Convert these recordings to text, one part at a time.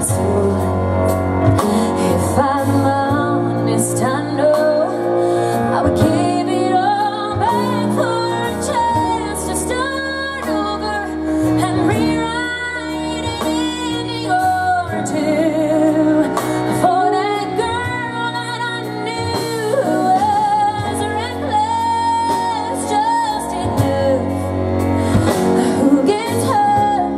If I'm honest, I know I would give it all back for a chance to start over and rewrite an ending or two for that girl that I knew was reckless just enough, who gets hurt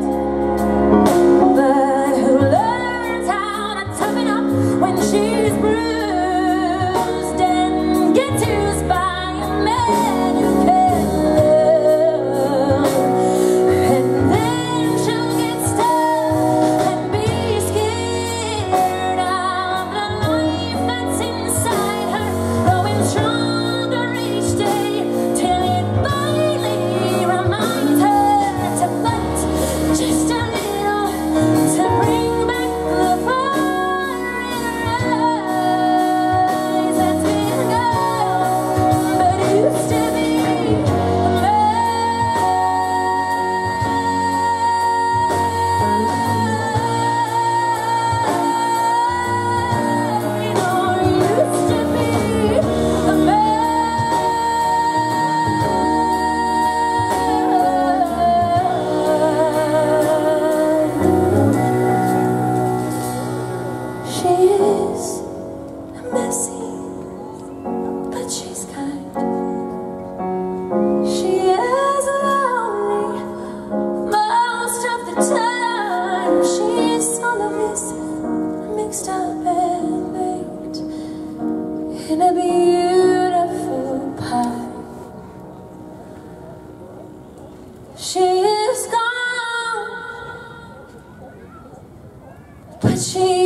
but who learns how to toughen up when she's bruised and gets used by a man who can love. And then she'll get stuck and be scared of the life that's inside her, growing stronger each day till it finally reminds her to fight just a little, to bring back the fire in her eyes that's been gone, but used to be used to be a man. She is messy, but she's kind. She is lonely most of the time. She's all of this mixed up and baked in a beautiful pie. She is gone, but she